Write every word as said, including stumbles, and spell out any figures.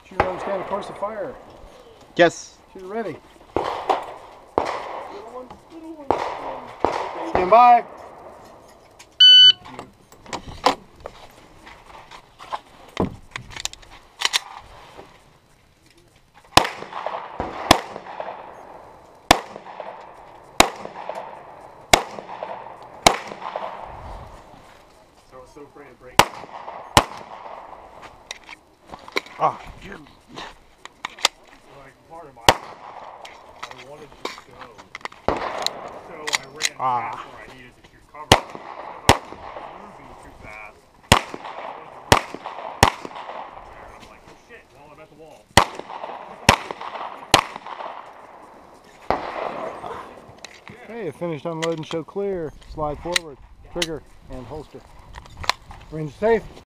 Shoot, understand the course of fire. Yes. Shoot ready. Stand by. So I was so afraid of breaking. Ah. Like part of my, I wanted to go, so I ran Ah. past where I needed to shoot cover. I was moving too fast. And I'm like, oh shit! Well, I'm at the wall. Okay, finished unloading, show clear. Slide forward, trigger, and holster. Range safe.